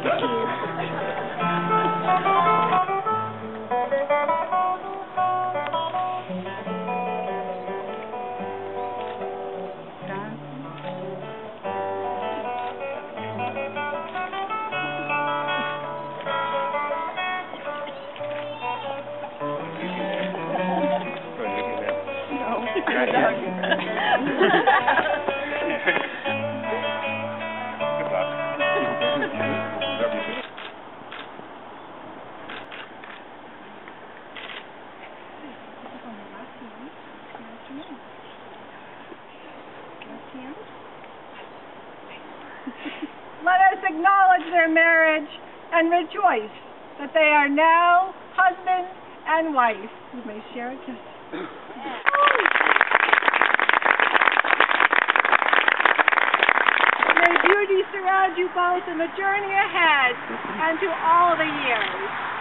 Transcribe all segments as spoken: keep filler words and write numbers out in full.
Let us acknowledge their marriage and rejoice that they are now husband and wife. You may share a kiss. May beauty surround you both in the journey ahead and to all the years.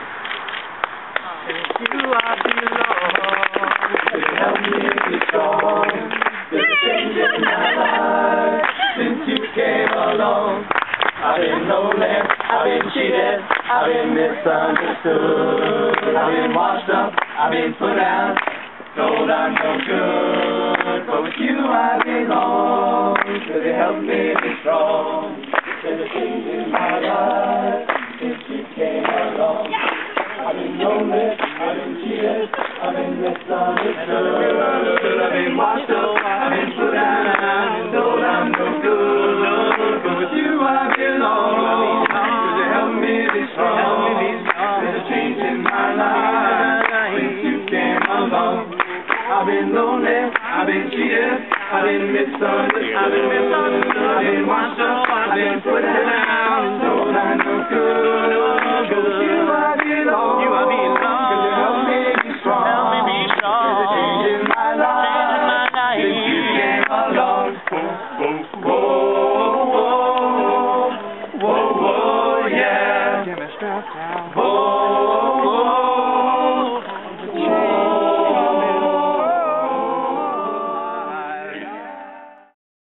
You are belong to help me be strong. There's a change in my life since you came along. I've been lonely, I've been cheated, I've been misunderstood. I've been washed up, I've been put out, told I'm no good. But with you I belong, cause you help me be strong. There's a change in my life since you came along. I've been lonely, I've been cheated, I've been misunderstood. I've been washed up, I've been put out, told I'm no good. But with you I belong, cause you help me be strong. There's a change in my life since you came along. I've been lonely, I've been cheated, I've been misunderstood. I've been misunderstood, I've been washed up, I've been put out, told I'm no good. But with you I belong, you I belong, cause you help me be strong. Help me be strong. There's a change in my life since you came along. Whoa, whoa, whoa, whoa, whoa, yeah. Get me strapped down. Whoa.